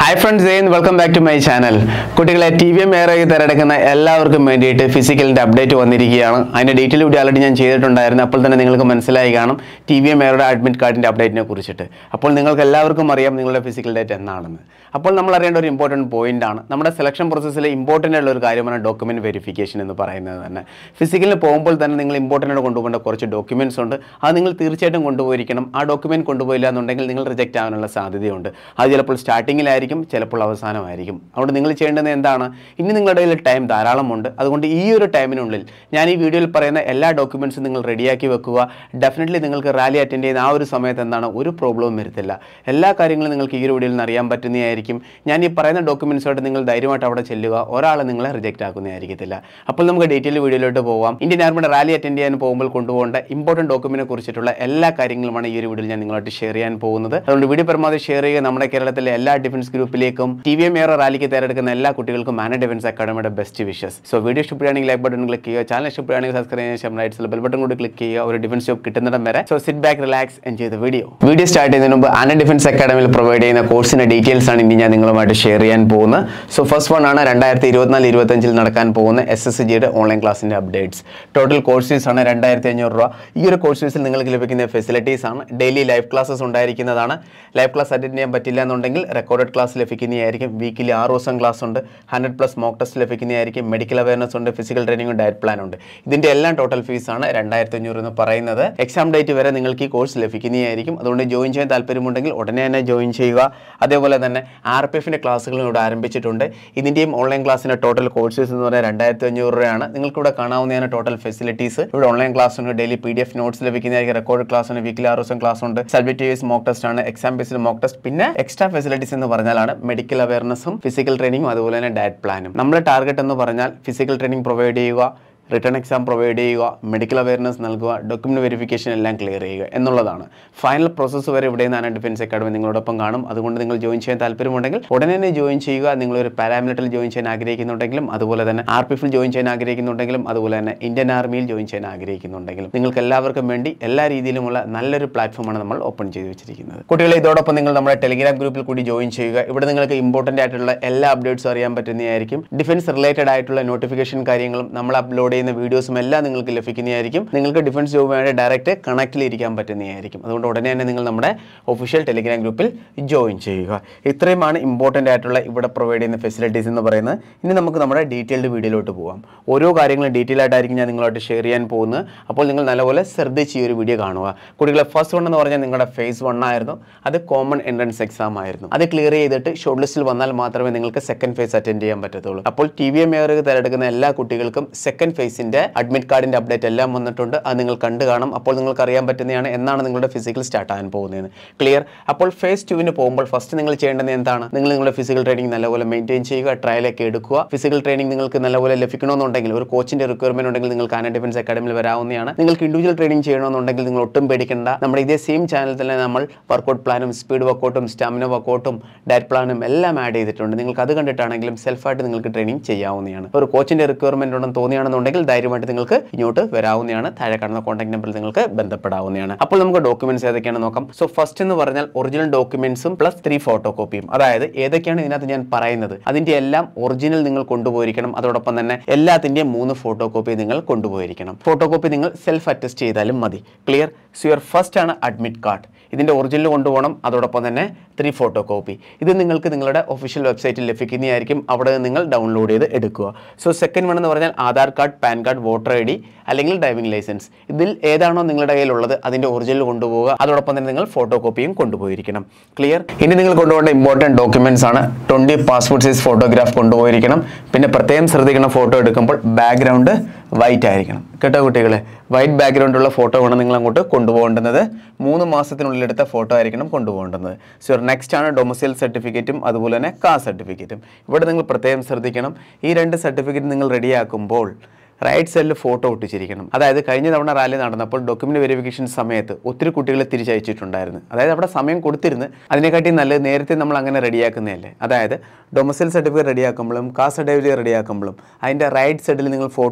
Hi friends, welcome back to my channel. കുട്ടികളെ TVM എയറൊക്കെ തിരഞ്ഞെടുക്കുന്ന എല്ലാവർക്കും വേണ്ടിയിട്ട് ഫിസിക്കലിന്റെ അപ്ഡേറ്റ് വന്നിരിക്കുകയാണ്. അതിന്റെ ഡീറ്റെയിൽ വീഡിയോ ഓൾറെഡി ഞാൻ ചെയ്തിട്ടുണ്ടായിരുന്നു. അപ്പോൾ തന്നെ നിങ്ങൾക്ക് മനസ്സിലായി കാണും TVM എയറുടെ അഡ്മിറ്റ് കാർഡിന്റെ അപ്ഡേറ്റിനെ കുറിച്ചിട്ട്. അപ്പോൾ നിങ്ങൾക്ക് എല്ലാവർക്കും അറിയാം നിങ്ങളുടെ ഫിസിക്കൽ ഡേറ്റ് എന്നാണെന്ന്. അപ്പോൾ നമ്മൾ അറിയേണ്ട ഒരു ഇമ്പോർട്ടൻറ്റ് പോയിന്റ് ആണ്. നമ്മുടെ സെലക്ഷൻ പ്രോസസ്സിൽ ഇമ്പോർട്ടൻ്റ് ആയിട്ടുള്ള ഒരു കാര്യമാണ് ഡോക്യുമെന്റ് വെരിഫിക്കേഷൻ എന്ന് പറയുന്നത് തന്നെ. ഫിസിക്കലിന് പോകുമ്പോൾ തന്നെ നിങ്ങൾ ഇമ്പോർട്ടൻ്റ് ആയിട്ട് കൊണ്ടുപോകേണ്ട കുറച്ച് ഡോക്യുമെന്റ്സ് ഉണ്ട്. അത് നിങ്ങൾ തീർച്ചയായിട്ടും കൊണ്ടുപോയിരിക്കണം. ആ ഡോക്യുമെന്റ് കൊണ്ടുപോയില്ല എന്നുണ്ടെങ്കിൽ നിങ്ങൾ റിജക്റ്റ് ആവാനുള്ള സാധ്യതയുണ്ട്. അത് ചിലപ്പോൾ സ്റ്റാർട്ടിങ്ങിലായിരിക്കും, ചിലപ്പോൾ അവസാനമായിരിക്കും. അതുകൊണ്ട് നിങ്ങൾ ചെയ്യേണ്ടത് എന്താണ്? ഇനി നിങ്ങളുടെ കയ്യിൽ ടൈം ധാരാളമുണ്ട്. അതുകൊണ്ട് ഈ ഒരു ടൈമിനുള്ളിൽ ഞാൻ ഈ വീഡിയോയിൽ പറയുന്ന എല്ലാ ഡോക്യുമെന്റ്സും നിങ്ങൾ റെഡിയാക്കി വെക്കുക. ഡെഫിനറ്റ്ലി നിങ്ങൾക്ക് റാലി അറ്റൻഡ് ചെയ്യുന്ന ആ ഒരു സമയത്ത് എന്താണ് ഒരു പ്രോബ്ലവും വരുത്തില്ല. എല്ലാ കാര്യങ്ങളും നിങ്ങൾക്ക് ഈ ഒരു വീഡിയോയിൽ നിന്ന് അറിയാൻ പറ്റുന്നതായിരിക്കും. ഞാൻ ഈ പറയുന്ന ഡോക്യുമെന്റ്സുമായിട്ട് നിങ്ങൾ ധൈര്യമായിട്ട് അവിടെ ചെല്ലുക. ഒരാളെ നിങ്ങളെ റിജക്റ്റ് ആക്കുന്നതായിരിക്കത്തില്ല. അപ്പോൾ നമുക്ക് ഡീറ്റെയിൽ വീഡിയോയിലോട്ട് പോകാം. ഇന്ത്യൻ ആർമിയുടെ റാലി അറ്റൻഡ് ചെയ്യാൻ പോകുമ്പോൾ കൊണ്ടുപോകേണ്ട ഇമ്പോർട്ടൻറ്റ് ഡോക്യുമെന്റിനെ കുറിച്ചിട്ടുള്ള എല്ലാ കാര്യങ്ങളുമാണ് ഈ ഒരു വീഡിയോയിൽ ഞാൻ നിങ്ങളായിട്ട് ഷെയർ ചെയ്യാൻ പോകുന്നത്. അതുകൊണ്ട് വീഡിയോ പരമാവധി ഷെയർ ചെയ്യുക. നമ്മുടെ കേരളത്തിലെ എല്ലാ ഡിഫൻസ് ഗ്രൂപ്പിലേക്കും TVM എയർ റാലിക്ക് തയ്യാറെടുക്കുന്ന എല്ലാ കുട്ടികൾക്കും മാന ഡിഫൻസ് അക്കാഡമിയുടെ ബെസ്റ്റ് വിഷസ്. സോ വീഡിയോ ഇഷ്ടപ്പെടുകയാണെങ്കിൽ ലൈക്ക് ബട്ടൺ ക്ലിക്ക് ചെയ്യുക. ചാനൽ ഇഷ്ടപ്പെടുകയാണെങ്കിൽ സബ്സ്ക്രൈബ് ചെയ്യാൻ ശേഷം റൈറ്റ് സൈഡിൽ ബെൽ ബട്ടൺ കൂടി ക്ലിക്ക് ചെയ്യുക. ഒരു ഡിഫൻസ് ജോബ് കിട്ടുന്നിടം വരെ. So sit back, relax, enjoy the video. Video start ചെയ്യുന്നതിന് മുമ്പ് ആന ഡിഫൻസ് അക്കാഡമിയിൽ പ്രൊവൈഡ് ചെയ്യുന്ന കോഴ്സിന്റെ ഡീറ്റെയിൽസ് ആണ് ഇനി ഞാൻ നിങ്ങളുമായിട്ട് ഷെയർ ചെയ്യാൻ പോകുന്നത്. സോ ഫസ്റ്റ് വൺ ആണ് 2024-25 നടക്കാൻ പോകുന്ന SSGയുടെ ഓൺലൈൻ ക്ലാസിന്റെ അപ്ഡേറ്റ്സ്. ടോട്ടൽ കോഴ്സ് ഫീസ് ആണ് 2500 രൂപ. ഈ ഒരു കോഴ്സ് ഫീസിൽ നിങ്ങൾക്ക് ലഭിക്കുന്ന ഫെസിലിറ്റീസ് ആണ് ഡെയിലി ലൈവ് ക്ലാസ്സസ് ഉണ്ടായിരിക്കുന്നതാണ്. ലൈവ് ക്ലാസ് അറ്റൻഡ് ചെയ്യാൻ പറ്റില്ല എന്നുണ്ടെങ്കിൽ റെക്കോർഡഡ് ക്ലാസ് ലഭിക്കുന്നതായിരിക്കും. വീക്കിലി 6 ദിവസം ക്ലാസ് ഉണ്ട്. 100+ മോക്ക് ടെസ്റ്റ് ലഭിക്കുന്നതായിരിക്കും. മെഡിക്കൽ അവയർനെസ് ഉണ്ട്, ഫിസിക്കൽ ട്രെയിനിങ്, ഡയറ്റ് പ്ലാൻ ഉണ്ട്. ഇതിന്റെ എല്ലാം ടോട്ടൽ ഫീസ് ആണ് 2500 എന്ന് പറയുന്നത്. എക്സാം ഡേറ്റ് വരെ നിങ്ങൾക്ക് ഈ കോഴ്സ് ലഭിക്കുന്നതായിരിക്കും. അതുകൊണ്ട് ജോയിൻ ചെയ്യാൻ താല്പര്യമുണ്ടെങ്കിൽ ഉടനെ തന്നെ ജോയിൻ ചെയ്യുക. അതേപോലെ തന്നെ RPFന്റെ ക്ലാസ്സുകളും ഇവിടെ ആരംഭിച്ചിട്ടുണ്ട്. ഇതിന്റെയും ഓൺലൈൻ ക്ലാസ്സിന്റെ ടോട്ടൽ കോഴ്സ് ഫീസ് എന്ന് പറയുന്നത് 2500 രൂപയാണ്. നിങ്ങൾക്ക് ഇവിടെ കാണാവുന്നതാണ് ടോട്ടൽ ഫെസിലിറ്റീസ്. ഇവിടെ ഓൺലൈൻ ക്ലാസ് ഉണ്ട്, ഡെയിലി PDF നോട്ട്സ് ലഭിക്കുന്നതായിരിക്കും, റെക്കോർഡ് ക്ലാസ് ഉണ്ട്, വീക്കിലി 6 ദിവസം ക്ലാസ് ഉണ്ട്, സബ്ജക്റ്റീവ് വൈസ് മോക്ക് ടെസ്റ്റ് ആണ്, എക്സാം ബേസ്ഡ് മോക്ക് ടെസ്റ്റ്, പിന്നെ എക്സ്ട്രാ ഫെസിലിറ്റീസ് എന്ന് പറഞ്ഞാലാണ് മെഡിക്കൽ അവയർനെസ്സും ഫിസിക്കൽ ട്രെയിനിങ്ങും അതുപോലെ തന്നെ ഡയറ്റ് പ്ലാനും. നമ്മുടെ ടാർഗറ്റ് എന്ന് പറഞ്ഞാൽ ഫിസിക്കൽ ട്രെയിനിങ് പ്രൊവൈഡ് ചെയ്യുക, റിട്ടേൺ എക്സാം പ്രൊവൈഡ് ചെയ്യുക, മെഡിക്കൽ അവയർനെസ് നൽകുക, ഡോക്യുമെന്റ് വെരിഫിക്കേഷൻ എല്ലാം ക്ലിയർ ചെയ്യുക എന്നുള്ളതാണ്. ഫൈനൽ പ്രോസസ്സ് വരെ ഇവിടെ നിന്നാണ് ഡിഫൻസ് അക്കാഡമി നിങ്ങളോടൊപ്പം കാണും. അതുകൊണ്ട് നിങ്ങൾ ജോയിൻ ചെയ്യാൻ താല്പര്യമുണ്ടെങ്കിൽ ഉടനെ തന്നെ ജോയിൻ ചെയ്യുക. നിങ്ങളൊരു പാരാമിലിറ്ററിൽ ജോയിൻ ചെയ്യാൻ ആഗ്രഹിക്കുന്നുണ്ടെങ്കിലും, അതുപോലെ തന്നെ RPFിൽ ജോയിൻ ചെയ്യാൻ ആഗ്രഹിക്കുന്നുണ്ടെങ്കിലും, അതുപോലെ തന്നെ ഇന്ത്യൻ ആർമിയിൽ ജോയിൻ ചെയ്യാൻ ആഗ്രഹിക്കുന്നുണ്ടെങ്കിലും നിങ്ങൾക്ക് എല്ലാവർക്കും വേണ്ടി എല്ലാ രീതിയിലുമുള്ള നല്ലൊരു പ്ലാറ്റ്ഫോമാണ് നമ്മൾ ഓപ്പൺ ചെയ്ത് വെച്ചിരിക്കുന്നത്. കുട്ടികളെ, ഇതോടൊപ്പം നിങ്ങൾ നമ്മുടെ ടെലിഗ്രാം ഗ്രൂപ്പിൽ കൂടി ജോയിൻ ചെയ്യുക. ഇവിടെ നിങ്ങൾക്ക് ഇമ്പോർട്ടൻ്റ് ആയിട്ടുള്ള എല്ലാ അപ്ഡേറ്റ്സും അറിയാൻ പറ്റുന്നതായിരിക്കും. ഡിഫൻസ് റിലേറ്റഡ് ആയിട്ടുള്ള നോട്ടിഫിക്കേഷൻ കാര്യങ്ങളും നമ്മൾ അപ്ലോഡ് ചെയ്യുന്ന വീഡിയോസും എല്ലാം നിങ്ങൾക്ക് ലഭിക്കുന്നതായിരിക്കും. നിങ്ങൾക്ക് ഡിഫൻസ് ജോബുമായിട്ട് ഡയറക്റ്റ് കണക്റ്റിൽ ഇരിക്കാൻ പറ്റുന്നതായിരിക്കും. അതുകൊണ്ട് ഉടനെ തന്നെ നിങ്ങൾ നമ്മുടെ ഒഫീഷ്യൽ ടെലിഗ്രാം ഗ്രൂപ്പിൽ ജോയിൻ ചെയ്യുക. ഇത്രയുമാണ് ഇമ്പോർട്ടൻ്റ് ആയിട്ടുള്ള ഇവിടെ പ്രൊവൈഡ് ചെയ്യുന്ന ഫെസിലിറ്റീസ് എന്ന് പറയുന്നത്. ഇനി നമുക്ക് നമ്മുടെ ഡീറ്റെയിൽഡ് വീഡിയോയിലോട്ട് പോകാം. ഓരോ കാര്യങ്ങളും ഡീറ്റെയിൽ ആയിട്ടായിരിക്കും ഞാൻ നിങ്ങളോട്ട് ഷെയർ ചെയ്യാൻ പോകുന്നത്. അപ്പോൾ നിങ്ങൾ നല്ലപോലെ ശ്രദ്ധിച്ച് ഈ ഒരു വീഡിയോ കാണുക. കുട്ടികളെ, ഫസ്റ്റ് വൺ എന്ന് പറഞ്ഞാൽ നിങ്ങളുടെ phase 1 ആയിരുന്നു. അത് കോമൺ എൻട്രൻസ് എക്സാം ആയിരുന്നു. അത് ക്ലിയർ ചെയ്തിട്ട് ഷോർട്ട് ലിസ്റ്റിൽ വന്നാൽ മാത്രമേ നിങ്ങൾക്ക് സെക്കൻഡ് ഫേസ് അറ്റൻഡ് ചെയ്യാൻ പറ്റത്തുള്ളൂ. അപ്പോൾ TVM എയർ തിരഞ്ഞെടുക്കുന്ന എല്ലാ കുട്ടികൾക്കും സെക്കൻഡ് ഫേസിന്റെ അഡ്മിറ്റ് കാർഡിന്റെ അപ്ഡേറ്റ് എല്ലാം വന്നിട്ടുണ്ട്. അത് നിങ്ങൾ കണ്ടു കാണും. അപ്പോൾ നിങ്ങൾക്ക് അറിയാൻ പറ്റുന്നതാണ് എന്നാണ് നിങ്ങളുടെ ഫിസിക്കൽ സ്റ്റാർട്ട് ആകാൻ പോകുന്നത്. ക്ലിയർ? അപ്പോൾ phase 2 പോകുമ്പോൾ ഫസ്റ്റ് നിങ്ങൾ ചെയ്യേണ്ടത് എന്താണ്? നിങ്ങൾ നിങ്ങളുടെ ഫിസിക്കൽ ട്രെയിനിങ് നല്ലപോലെ മെയിൻറ്റെയിൻ ചെയ്യുക, ട്രയലൊക്കെ എടുക്കുക. ഫിസിക്കൽ ട്രെയിനിങ് നിങ്ങൾക്ക് നല്ലപോലെ ലഭിക്കണമെന്നുണ്ടെങ്കിൽ ഒരു കോച്ചിന്റെ റിക്വയർമെന്റ് ഉണ്ടെങ്കിൽ നിങ്ങൾക്ക് ആന ഡിഫൻസ് അക്കാഡമിയിൽ വരാവുന്നതാണ്. നിങ്ങൾക്ക് ഇൻഡിവിജ്വൽ ട്രെയിനിങ് ചെയ്യണമെന്നുണ്ടെങ്കിൽ നിങ്ങൾ ഒട്ടും പേടിക്കേണ്ട. നമ്മുടെ ഇതേ സെയിം ചാനൽ തന്നെ നമ്മൾ വർക്കൗട്ട് പ്ലാനും സ്പീഡ് വർക്കൗട്ടും സ്റ്റാമിന വർക്കൗട്ടും ഡയറ്റ് പ്ലാനും എല്ലാം ആഡ് ചെയ്തിട്ടുണ്ട്. നിങ്ങൾക്ക് അത് കണ്ടിട്ടാണെങ്കിലും സെൽഫായിട്ട് നിങ്ങൾക്ക് ട്രെയിനിങ് ചെയ്യാവുന്നതാണ്. ഒരു കോച്ചിന്റെ റിക്വയർമെന്റ് ഉണ്ടെന്ന് തോന്നിയാണെന്നുണ്ടെങ്കിൽ ധൈര്യമായിട്ട് നിങ്ങൾക്ക് ഇങ്ങോട്ട് വരാവുന്നതാണ്. താഴെ കാണുന്ന കോൺടാക്ട് നമ്പറിൽ നിങ്ങൾക്ക് ബന്ധപ്പെടാവുന്നതാണ്. അപ്പോൾ നമുക്ക് ഡോക്യുമെന്റ്സ് ഏതൊക്കെയാണ് നോക്കാം. സോ ഫസ്റ്റ് എന്ന് പറഞ്ഞാൽ ഒറിജിനൽ ഡോക്യുമെന്റ്സും പ്ലസ് 3 ഫോട്ടോ കോപ്പിയും. അതായത് ഏതൊക്കെയാണ് ഇതിനകത്ത് ഞാൻ പറയുന്നത് അതിന്റെ എല്ലാം ഒറിജിനൽ നിങ്ങൾ കൊണ്ടുപോയിരിക്കണം. അതോടൊപ്പം തന്നെ എല്ലാത്തിന്റെയും 3 ഫോട്ടോ കോപ്പി നിങ്ങൾ കൊണ്ടുപോയിരിക്കണം. ഫോട്ടോ കോപ്പി നിങ്ങൾ സെൽഫ് അറ്റസ്റ്റ് ചെയ്താലും മതി. ക്ലിയർ? സോ യുവർ ഫസ്റ്റ് ആണ് അഡ്മിറ്റ് കാർഡ്. ഇതിന്റെ ഒറിജിനൽ കൊണ്ടുപോകണം. അതോടൊപ്പം തന്നെ 3 ഫോട്ടോ കോപ്പി. ഇത് നിങ്ങൾക്ക് നിങ്ങളുടെ ഒഫീഷ്യൽ വെബ്സൈറ്റിൽ ലഭിക്കുന്നതായിരിക്കും. അവിടെ നിങ്ങൾ ഡൗൺലോഡ് ചെയ്ത് എടുക്കുക. സോ സെക്കൻഡ് വൺ എന്ന് പറഞ്ഞാൽ Aadhaar card, PAN card, voter ID അല്ലെങ്കിൽ ഡ്രൈവിംഗ് ലൈസൻസ്. ഇതിൽ ഏതാണോ നിങ്ങളുടെ കയ്യിലുള്ളത് അതിന്റെ ഒറിജിനൽ കൊണ്ടുപോകുക. അതോടൊപ്പം തന്നെ നിങ്ങൾ ഫോട്ടോ കോപ്പിയും കൊണ്ടുപോയിരിക്കണം. ക്ലിയർ? ഇനി നിങ്ങൾ കൊണ്ടുപോകേണ്ട ഇമ്പോർട്ടൻറ്റ് ഡോക്യുമെന്റ്സ് ആണ് 20 പാസ്പോർട്ട് സൈസ് ഫോട്ടോഗ്രാഫ് കൊണ്ടുപോയിരിക്കണം. പിന്നെ പ്രത്യേകം ശ്രദ്ധിക്കണം, ഫോട്ടോ എടുക്കുമ്പോൾ ബാക്ക്ഗ്രൗണ്ട് വൈറ്റ് ആയിരിക്കണം. കേട്ടോ കുട്ടികളെ? വൈറ്റ് ബാക്ക്ഗ്രൗണ്ടുള്ള ഫോട്ടോ വേണം നിങ്ങൾ അങ്ങോട്ട് കൊണ്ടുപോകേണ്ടത്. 3 മാസത്തിനുള്ളിൽ എടുത്ത ഫോട്ടോ ആയിരിക്കണം കൊണ്ടുപോകേണ്ടത്. സോ നെക്സ്റ്റ് ആണ് ഡൊമസൈൽ സർട്ടിഫിക്കറ്റും അതുപോലെ തന്നെ കാസ്റ്റ് സർട്ടിഫിക്കറ്റും. ഇവിടെ നിങ്ങൾ പ്രത്യേകം ശ്രദ്ധിക്കണം. ഈ 2 സർട്ടിഫിക്കറ്റ് നിങ്ങൾ റെഡിയാക്കുമ്പോൾ റൈറ്റ് സൈഡിൽ ഫോട്ടോ ഒട്ടിച്ചിരിക്കണം. അതായത് കഴിഞ്ഞ തവണ റാലി നടന്നപ്പോൾ ഡോക്യുമെന്റ് വെരിഫിക്കേഷൻ സമയത്ത് ഒത്തിരി കുട്ടികളെ തിരിച്ചയച്ചിട്ടുണ്ടായിരുന്നു. അതായത് അവിടെ സമയം കൊടുത്തിരുന്ന് അതിനെക്കാട്ടി നല്ലത് നേരത്തെ നമ്മൾ അങ്ങനെ റെഡിയാക്കുന്നതല്ലേ. അതായത് ഡൊമസൈൽ സർട്ടിഫിക്കറ്റ് റെഡിയാക്കുമ്പോഴും കാസ്റ്റ് സർട്ടിഫിക്കറ്റ് റെഡിയാക്കുമ്പോഴും അതിൻ്റെ റൈറ്റ് സൈഡിൽ നിങ്ങൾ ഫോട്ടോ ഒട്ടിച്ചിരിക്കണം.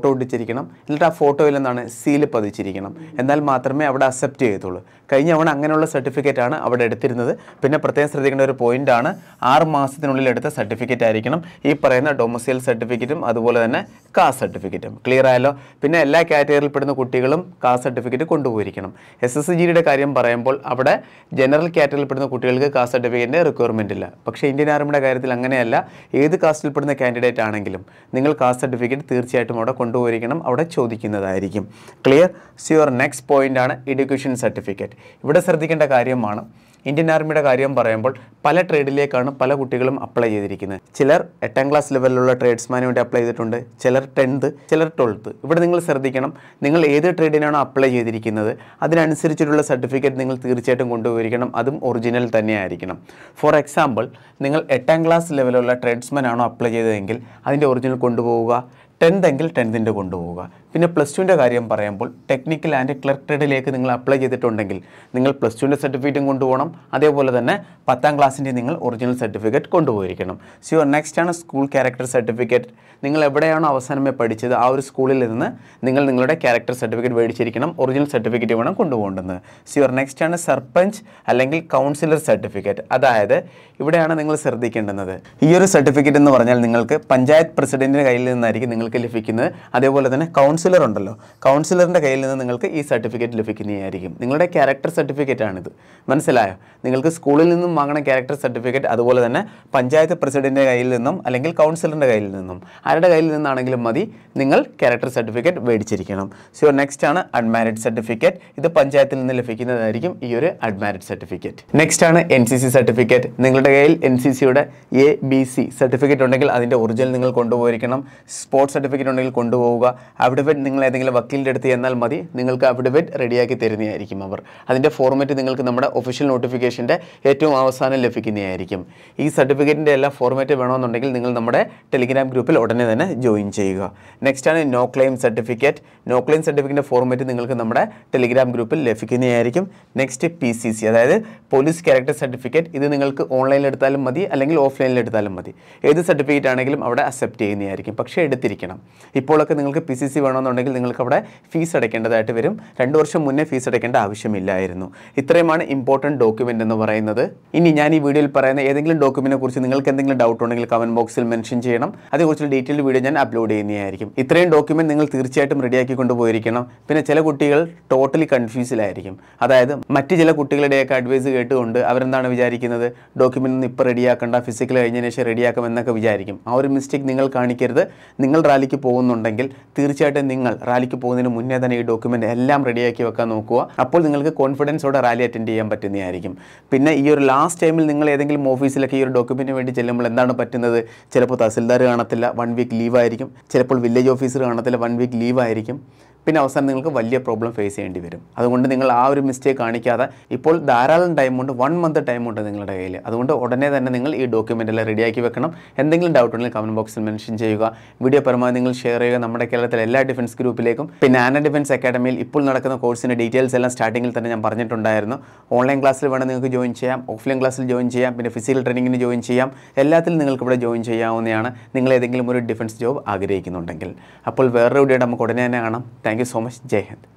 ചെയ്തിരിക്കണം. എന്നിട്ട് ആ ഫോട്ടോയിൽ എന്താണ് സീല് പതിച്ചിരിക്കണം. എന്നാൽ മാത്രമേ അവിടെ അക്സെപ്റ്റ് ചെയ്യത്തുള്ളൂ. കഴിഞ്ഞ തവണ അങ്ങനെയുള്ള സർട്ടിഫിക്കറ്റാണ് അവിടെ എടുത്തിരുന്നത്. പിന്നെ പ്രത്യേകം ശ്രദ്ധിക്കേണ്ട ഒരു പോയിന്റാണ് 6 മാസത്തിനുള്ളിൽ എടുത്ത സർട്ടിഫിക്കറ്റ് ആയിരിക്കണം ഈ പറയുന്ന ഡൊമസൈൽ സർട്ടിഫിക്കറ്റും അതുപോലെ തന്നെ കാസ്റ്റ് സർട്ടിഫിക്കറ്റും. ക്ലിയർ ആയല്ലോ? പിന്നെ എല്ലാ കാറ്റഗറിയിൽ പെടുന്ന കുട്ടികളും കാസ്റ്റ് സർട്ടിഫിക്കറ്റ് കൊണ്ടുപോയിരിക്കണം. SSGയുടെ കാര്യം പറയുമ്പോൾ അവിടെ ജനറൽ കാറ്റഗറിയിൽ പെടുന്ന കുട്ടികൾക്ക് കാസ്റ്റ് സർട്ടിഫിക്കറ്റിൻ്റെ റിക്വയർമെൻ്റ് ഇല്ല. പക്ഷേ ഇന്ത്യൻ ആർമിയുടെ കാര്യത്തിൽ അങ്ങനെയല്ല. ഏത് കാസ്റ്റിൽ പെടുന്ന കാൻഡിഡേറ്റ് ആണെങ്കിലും നിങ്ങൾ കാസ്റ്റ് സർട്ടിഫിക്കറ്റ് തീർച്ചയായിട്ടും അവിടെ കൊണ്ടുപോയിരിക്കണം. അവിടെ ചോദിക്കുന്നതായിരിക്കും. Clear? So your next point ആണ് എഡ്യൂക്കേഷൻ സർട്ടിഫിക്കറ്റ്. ഇവിടെ ശ്രദ്ധിക്കേണ്ട കാര്യമാണ് ഇന്ത്യൻ ആർമിയുടെ കാര്യം പറയുമ്പോൾ പല ട്രേഡിലേക്കാണ് പല കുട്ടികളും അപ്ലൈ ചെയ്തിരിക്കുന്നത്. ചിലർ 8ാം ക്ലാസ് ലെവലിലുള്ള ട്രേഡ്സ്മാന് വേണ്ടി അപ്ലൈ ചെയ്തിട്ടുണ്ട്, ചിലർ 10th, ചിലർ 12th. ഇവിടെ നിങ്ങൾ ശ്രദ്ധിക്കണം, നിങ്ങൾ ഏത് ട്രേഡിനാണോ അപ്ലൈ ചെയ്തിരിക്കുന്നത് അതിനനുസരിച്ചിട്ടുള്ള സർട്ടിഫിക്കറ്റ് നിങ്ങൾ തീർച്ചയായിട്ടും കൊണ്ടുപോയിരിക്കണം. അതും ഒറിജിനൽ തന്നെയായിരിക്കണം. ഫോർ എക്സാമ്പിൾ, നിങ്ങൾ 8ാം ക്ലാസ് ലെവലുള്ള ട്രേഡ്സ്മാൻ ആണോ അപ്ലൈ ചെയ്തതെങ്കിൽ അതിൻ്റെ ഒറിജിനൽ കൊണ്ടുപോവുക. 10th എങ്കിൽ 10th കൊണ്ടുപോവുക. പിന്നെ +2ൻ്റെ കാര്യം പറയുമ്പോൾ ടെക്നിക്കൽ ആൻഡ് ക്ലർക്ക് ട്രേഡിലേക്ക് നിങ്ങൾ അപ്ലൈ ചെയ്തിട്ടുണ്ടെങ്കിൽ നിങ്ങൾ +2ൻ്റെ സർട്ടിഫിക്കറ്റും കൊണ്ടുപോകണം. അതേപോലെ തന്നെ 10ാം ക്ലാസ്സിൻ്റെ നിങ്ങൾ ഒറിജിനൽ സർട്ടിഫിക്കറ്റ് കൊണ്ടുപോയിരിക്കണം. സോ നെക്സ്റ്റ് ആണ് സ്കൂൾ ക്യാരക്ടർ സർട്ടിഫിക്കറ്റ്. നിങ്ങൾ എവിടെയാണോ അവസാനമേ പഠിച്ചത് ആ ഒരു സ്കൂളിൽ നിന്ന് നിങ്ങൾ നിങ്ങളുടെ ക്യാരക്ടർ സർട്ടിഫിക്കറ്റ് മേടിച്ചിരിക്കണം. ഒറിജിനൽ സർട്ടിഫിക്കറ്റ് വേണം കൊണ്ടുപോകേണ്ടത്. സോ നെക്സ്റ്റ് ആണ് സർപഞ്ച് അല്ലെങ്കിൽ കൗൺസിലർ സർട്ടിഫിക്കറ്റ്. അതായത് ഇവിടെയാണ് നിങ്ങൾ ശ്രദ്ധിക്കേണ്ടുന്നത്. ഈ ഒരു സർട്ടിഫിക്കറ്റ് എന്ന് പറഞ്ഞാൽ നിങ്ങൾക്ക് പഞ്ചായത്ത് പ്രസിഡന്റിൻ്റെ കയ്യിൽ നിന്നായിരിക്കും നിങ്ങൾക്ക് ലഭിക്കുന്നത്. അതേപോലെ തന്നെ കൗൺസിലർ ഉണ്ടല്ലോ, കൗൺസിലറിൻ്റെ കയ്യിൽ നിന്ന് നിങ്ങൾക്ക് ഈ സർട്ടിഫിക്കറ്റ് ലഭിക്കുന്നതായിരിക്കും. നിങ്ങളുടെ ക്യാരക്ടർ സർട്ടിഫിക്കറ്റ് ആണിത്. മനസ്സിലായോ? നിങ്ങൾക്ക് സ്കൂളിൽ നിന്നും വാങ്ങുന്ന ക്യാരക്ടർ സർട്ടിഫിക്കറ്റ് അതുപോലെ തന്നെ പഞ്ചായത്ത് പ്രസിഡന്റിൻ്റെ കയ്യിൽ നിന്നും അല്ലെങ്കിൽ കൗൺസിലറിൻ്റെ കയ്യിൽ നിന്നും ആരുടെ കയ്യിൽ നിന്നാണെങ്കിലും മതി, നിങ്ങൾ ക്യാരക്ടർ സർട്ടിഫിക്കറ്റ് മേടിച്ചിരിക്കണം. സോ നെക്സ്റ്റ് ആണ് അൺമാരിഡ് സർട്ടിഫിക്കറ്റ്. ഇത് പഞ്ചായത്തിൽ നിന്ന് ലഭിക്കുന്നതായിരിക്കും ഈ ഒരു അൺമാരിഡ് സർട്ടിഫിക്കറ്റ്. നെക്സ്റ്റ് ആണ് NCC സർട്ടിഫിക്കറ്റ്. നിങ്ങളുടെ കയ്യിൽ NCCയുടെ ABC സർട്ടിഫിക്കറ്റ് ഉണ്ടെങ്കിൽ അതിൻ്റെ ഒറിജിനൽ നിങ്ങൾ കൊണ്ടുപോയിരിക്കണം. സ്പോർട്സ് സർട്ടിഫിക്കറ്റ് ഉണ്ടെങ്കിൽ കൊണ്ടുപോവുക. അഫിഡവിറ്റ് നിങ്ങൾ ഏതെങ്കിലും വക്കീലിൻ്റെ അടുത്ത് ചെന്നാൽ മതി, നിങ്ങൾക്ക് അഫിഡവിറ്റ് റെഡിയാക്കി തരുന്നതായിരിക്കും അവർ. അതിൻ്റെ ഫോർമാറ്റ് നിങ്ങൾക്ക് നമ്മുടെ ഒഫീഷ്യൽ നോട്ടിഫിക്കേഷൻ്റെ ഏറ്റവും അവസാനം ലഭിക്കുന്നതായിരിക്കും. ഈ സർട്ടിഫിക്കറ്റിൻ്റെ എല്ലാ ഫോർമാറ്റ് വേണമെന്നുണ്ടെങ്കിൽ നിങ്ങൾ നമ്മുടെ ടെലിഗ്രാം ഗ്രൂപ്പിൽ ഉടനെ തന്നെ ജോയിൻ ചെയ്യുക. നെക്സ്റ്റ് ആണ് no claim certificate. No claim സർട്ടിഫിക്കറ്റിൻ്റെ ഫോർമാറ്റ് നിങ്ങൾക്ക് നമ്മുടെ ടെലിഗ്രാം ഗ്രൂപ്പിൽ ലഭിക്കുന്നതായിരിക്കും. നെക്സ്റ്റ് PCC, അതായത് പോലീസ് ക്യാരക്ടർ സർട്ടിഫിക്കറ്റ്. ഇത് നിങ്ങൾക്ക് ഓൺലൈനിൽ എടുത്താലും മതി അല്ലെങ്കിൽ ഓഫ്ലൈനിൽ എടുത്താലും മതി. ഏത് സർട്ടിഫിക്കറ്റ് ആണെങ്കിലും അവിടെ അക്സെപ്റ്റ് ചെയ്യുന്നതായിരിക്കും. പക്ഷേ എടുത്തിരിക്കണം. ഇപ്പോഴൊക്കെ നിങ്ങൾക്ക് PCC വേണമെന്നുണ്ടെങ്കിൽ നിങ്ങൾക്ക് അവിടെ ഫീസ് അടയ്ക്കേണ്ടതായിട്ട് വരും. 2 വർഷം മുന്നേ ഫീസ് അടയ്ക്കേണ്ട ആവശ്യമില്ലായിരുന്നു. ഇത്രയുമാണ് ഇമ്പോർട്ടൻറ്റ് ഡോക്യുമെൻ്റ് എന്ന് പറയുന്നത്. ഇനി ഞാൻ ഈ വീഡിയോയിൽ പറയുന്ന ഏതെങ്കിലും ഡോക്യുമെൻറ്റിനെ കുറിച്ച് നിങ്ങൾക്ക് എന്തെങ്കിലും ഡൗട്ട് ഉണ്ടെങ്കിൽ കമൻറ്റ് ബോക്സിൽ മെൻഷൻ ചെയ്യണം. അതേക്കുറിച്ചുള്ള ഡീറ്റെയിൽ വീഡിയോ ഞാൻ അപ്ലോഡ് ചെയ്യുന്നതായിരിക്കും. ഇത്രയും ഡോക്യുമെൻറ്റ് നിങ്ങൾ തീർച്ചയായിട്ടും റെഡിയാക്കി കൊണ്ടുപോയിരിക്കണം. പിന്നെ ചില കുട്ടികൾ ടോട്ടലി കൺഫ്യൂസിലായിരിക്കും. അതായത് മറ്റ് ചില കുട്ടികളുടെയൊക്കെ അഡ്വൈസ് കേട്ടുകൊണ്ട് അവരെന്താണ് വിചാരിക്കുന്നത്, ഡോക്യുമെൻ്റ് ഒന്നും ഇപ്പോൾ റെഡിയാക്കേണ്ട, ഫിസിക്കൽ കഴിഞ്ഞതിന് ശേഷം റെഡിയാക്കാം എന്നൊക്കെ വിചാരിക്കും. ആ ഒരു മിസ്റ്റേക്ക് നിങ്ങൾ കാണിക്കരുത്. നിങ്ങൾ റാലിക്ക് പോകുന്നുണ്ടെങ്കിൽ തീർച്ചയായിട്ടും നിങ്ങൾ റാലിക്ക് പോകുന്നതിന് മുന്നേ തന്നെ ഈ ഡോക്യുമെൻ്റ് എല്ലാം റെഡിയാക്കി വെക്കാൻ നോക്കുക. അപ്പോൾ നിങ്ങൾക്ക് കോൺഫിഡൻസോടെ റാലി അറ്റൻഡ് ചെയ്യാൻ പറ്റുന്നതായിരിക്കും. പിന്നെ ഈ ഒരു ലാസ്റ്റ് ടൈമിൽ നിങ്ങൾ ഏതെങ്കിലും ഓഫീസിലൊക്കെ ഈ ഒരു ഡോക്യുമെൻറ്റിന് വേണ്ടി ചെല്ലുമ്പോൾ എന്താണ് പറ്റുന്നത്, ചിലപ്പോൾ തഹസിൽദാർ കാണത്തില്ല, 1 വീക്ക് ലീവായിരിക്കും. ചിലപ്പോൾ വില്ലേജ് ഓഫീസർ കാണത്തില്ല, 1 വീക്ക് ലീവായിരിക്കും. പിന്നെ അവസാനം നിങ്ങൾക്ക് വലിയ പ്രോബ്ലം ഫേസ് ചെയ്യേണ്ടി വരും. അതുകൊണ്ട് നിങ്ങൾ ആ ഒരു മിസ്റ്റേക്ക് കാണിക്കാതെ, ഇപ്പോൾ ധാരാളം ടൈമുണ്ട്, 1 മന്ത് ടൈമുണ്ട് നിങ്ങളുടെ കയ്യിൽ. അതുകൊണ്ട് ഉടനെ തന്നെ നിങ്ങൾ ഈ ഡോക്യുമെൻ്റ് എല്ലാം റെഡിയാക്കി വെക്കണം. എന്തെങ്കിലും ഡൗട്ട് ഉണ്ടെങ്കിൽ കമൻറ്റ് ബോക്സിൽ മെൻഷൻ ചെയ്യുക. വീഡിയോ പരമാവധി നിങ്ങൾ ഷെയർ ചെയ്യുക നമ്മുടെ കേരളത്തിലെ എല്ലാ ഡിഫൻസ് ഗ്രൂപ്പിലേക്കും. പിന്നെ ആന ഡിഫൻസ് അക്കാഡമിയിൽ ഇപ്പോൾ നടക്കുന്ന കോഴ്സിൻ്റെ ഡീറ്റെയിൽസ് എല്ലാം സ്റ്റാർട്ടിങ്ങിൽ തന്നെ ഞാൻ പറഞ്ഞിട്ടുണ്ടായിരുന്നു. ഓൺലൈൻ ക്ലാസ്സിൽ വേണം നിങ്ങൾക്ക് ജോയിൻ ചെയ്യാം, ഓഫ്ലൈൻ ക്ലാസ്സിൽ ജോയിൻ ചെയ്യാം, പിന്നെ ഫിസിക്കൽ ട്രെയിനിങ്ങിന് ജോയിൻ ചെയ്യാം. എല്ലാത്തിലും നിങ്ങൾക്ക് ഇവിടെ ജോയിൻ ചെയ്യാവുന്നതാണ്, നിങ്ങൾ ഏതെങ്കിലും ഒരു ഡിഫൻസ് ജോബ് ആഗ്രഹിക്കുന്നുണ്ടെങ്കിൽ. അപ്പോൾ വേറൊരു വീഡിയോ നമുക്ക് ഉടനെ തന്നെ കാണാം. Thank you so much. ജയ് ഹിന്ദ്.